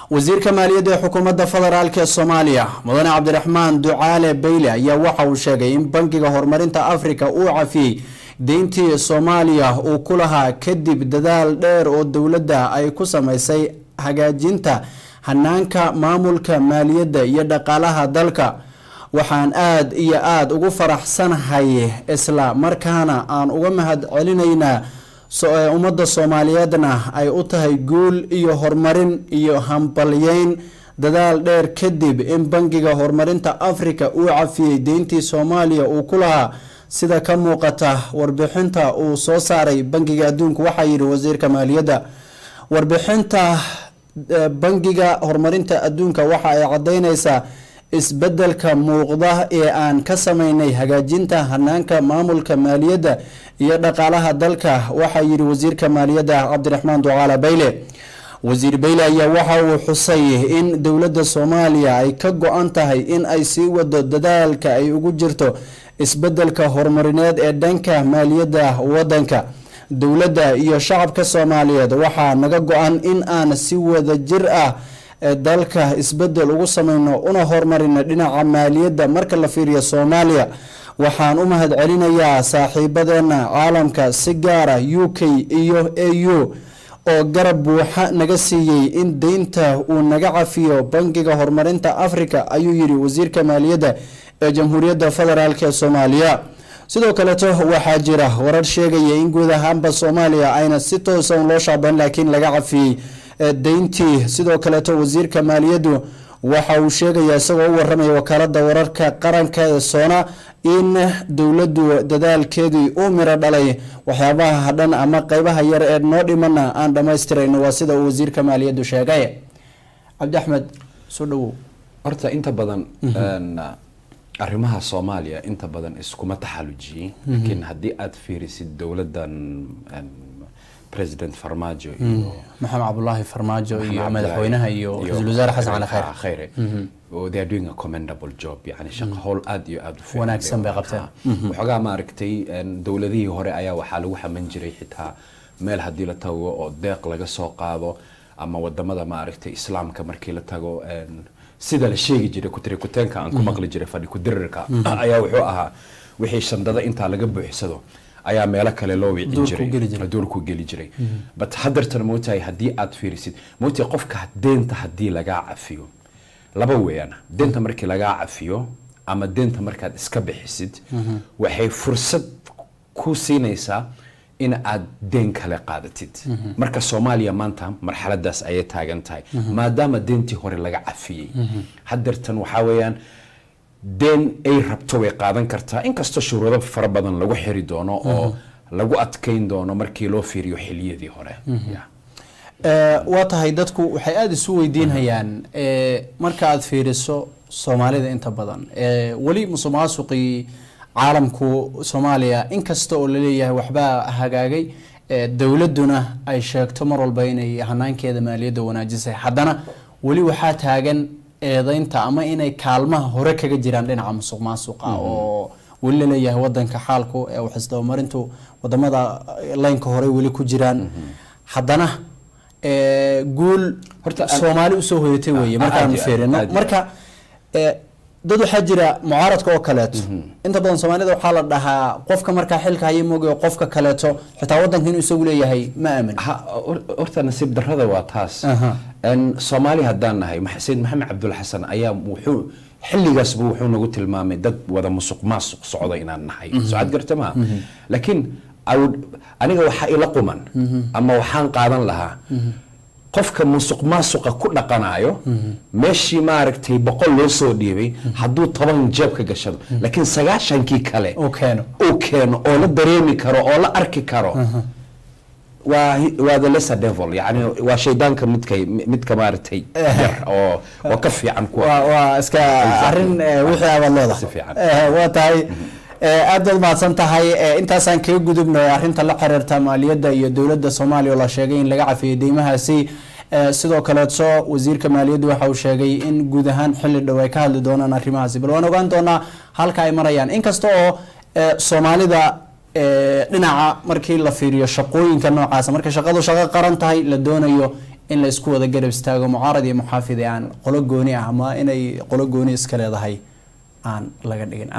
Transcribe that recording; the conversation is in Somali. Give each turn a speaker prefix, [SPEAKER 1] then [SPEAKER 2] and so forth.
[SPEAKER 1] وزير كمالية حكومة فدرالك الصومالية مدن عبد الرحمن دعالة بيلي ayaa waxa uu sheegay in bangiga horumarinta Afrika uu cafiyay deyntii Soomaaliya uu ku lahaa kadib dadaal dheer oo dawladda ay ku sameysay hagaajinta hanaanka maamulka maaliyadda iyo dhaqaalaha dalka. waxaan aad iyo aad ugu faraxsanahay isla markaana aan uga mahad celinaynaa ummadda Soomaaliyeedna ay u tahay guul iyo horumarin iyo hambalyeyn dadaal dheer kadib in bangiga horumarinta Afrika uu cafiyay deyntii Soomaaliya uu ku lahaa sida ka muuqata warbixinta uu soo saaray bangiga adduunka. waxa yiri wasiirka maaliyadda warbixinta bangiga horumarinta adduunka waxa ay cadeynaysaa isbedelka muuqda ee aan ka sameynay hagaajinta hanaanka maamulka maaliyadda iyo dhaqaalaha dalka. waxa yiri wasiirka maaliyadda Cabdiraxmaan Ducaale Bayle. wasiir Bayle ayaa waxa uu xusay in dawladda Soomaaliya ay ka go'an tahay in ay sii wado dadaalka ay ugu jirto isbedelka horumarineed ee dhanka maaliyadda wadanka. dawladda iyo shacabka Soomaaliyeed waxa naga go'an in aan si wada jir ah dalka isbedel ugu sameyno una horumarino dhinaca maaliyadda. marka la fiiriyo Soomaaliya waxaan u mahad celinayaa saaxiibadeena caalamka si gaar ah UK iyo EU oo garab buuxa naga siiyay in deynta uu naga cafiyo bangiga horumarinta Afrika ayuu yiri wasiirka maaliyadda ee Jamhuuriyadda Federaalka Soomaaliya. sidoo kale waxaa jira warar sheegaya in guud ahaanba Soomaaliya ayna si toos ah loo shaaban laakiin laga cafiyay deyntii. sidoo kale wasiirka maaliyaddu waxa uu sheegay isagoo u waramay wakaaladda wararka qaranka ee Sona in dawladdu dadaalkeedii uu miro dhalay waxyaabaha hadhan ama qaybaha yar ee noo dhimana aan dhameystirayno. waa sida uu wasiirka maaliyaddu sheegay. Cabdi Axmed soo dhawow.
[SPEAKER 2] horta inta badan arrimaha Soomaaliya inta badan iskuma taxalujiyay laakiin haddii aad fiirisid dawladdan President Farmaajo iyo
[SPEAKER 1] Maxamed Cabdullaahi Farmaajo iyo madaxweynaha iyo ra'iisul wasaare Xasan Cali Khayre
[SPEAKER 2] they are doing a commendable job yani shaqo hawl aad iyo aad u fiican
[SPEAKER 1] wanaagsan bay qabteen.
[SPEAKER 2] waxoogaa ma aragtay dawladihii hore ayaa waxaa lagu xaman jiray xitaa meel haddii la tago oo deeq laga soo qaado ama wadamada ma aragtay islaamka markii la tago sida la sheegi jiray kutirikuteenka aan ku maqli jiray fadhi ku dirirka ayaa wuxuu ahaa wixii shandada inta laga buuxsado ayaa meelo kale loo wicin jiray doorku geli jiray. but hadartan mootay haddii aad fiirisid mootay qofka deenta haddii laga cafiyo laba weeyaan deenta markii laga cafiyo ama deenta markaad iska bixisid waxay fursad ku siinaysaa in aad deen kale qaadatid. marka Soomaaliya maanta marxaladaas ay taagan tahay maadaama deentii hore laga cafiyay hadartan waxa weeyaan deen ay rabto way qaadan kartaa inkastoo shuruudo fara badan lagu xiri doono oo lagu adkeyn doono markii loo fiiriyo xiliyadii hore.
[SPEAKER 1] waa tahay dadku waxay aad isu weydiinayaan marka aad fiiriso Soomaalida inta badan wali musuqmaasuqii caalamku Soomaaliya inkastoo oo la leeyahay waxba hagaagay dawladuna ay sheegto mar walba inay hanaankeeda maaliyadda wanaajisay haddana wali waxaa taagan eedaynta ama inay kaalmaha hore kaga jiraan dhinaca musuqmaasuqa oo wali la leeyahay wadanka xaalku ee wax isdabamarintu wadamada laynka hore wali ku jiraan haddana guul horta Soomaali u soo hoyatay weeye markaan fiirino. marka dad waxaa jira mucaaradka oo kaleeto inta badan Soomaalida waxaa la dhahaa qofka marka xilka hayay moogayo qofka kaleeto xitaa wadanka inuu isagu leeyahay ma aamin.
[SPEAKER 2] horta nasiib darrada waa taas Soomaali haddaan nahay Sayid Maxamed Cabdulla Xasan ayaa wuxuu xilligaas buu wuxuu nagu tilmaamay dad wada musuqmaasuq socda inaan nahay socod gartama laakiin aniga waxa ila quman ama waxaan qaadan lahaa qofka musuqmaasuqa ku dhaqanayo meeshii ma aragtay 100 loo soo dhiibay hadduu 10 jeeb ka gashado laakiin 9kii kale oo keeno oo la dareemi karo oo la arki karo waa the lesser devil yani waa shaydaanka midka ma aragtay oo ka fiican kuwa
[SPEAKER 1] waa iska arin wixii aad leedahay waa tahay aad baad mahadsan tahay. intaasaan kaga gudubnay arrinta la xiriirta maaliyadda iyo dawladda Soomaaliya oo la sheegay in laga cafiyay deymahaasi. sidoo kale wasiirka maaliyadda waxa uu sheegay in guud ahaan xilli dhow ay ka hadli doonaan arrimahaasi bal waan ogaan doonaa halka ay marayaan. inkasta oo Soomaalida dhinaca markii la fiiriyo shaqooyinka noocaas marka shaqadu shaqo qaran tahay la doonayo in la isku wada garab istaago mucaarad iyo muxaafid aan qolo gooni ah ama inay qolo gooni iska leedahay aan laga dhigin.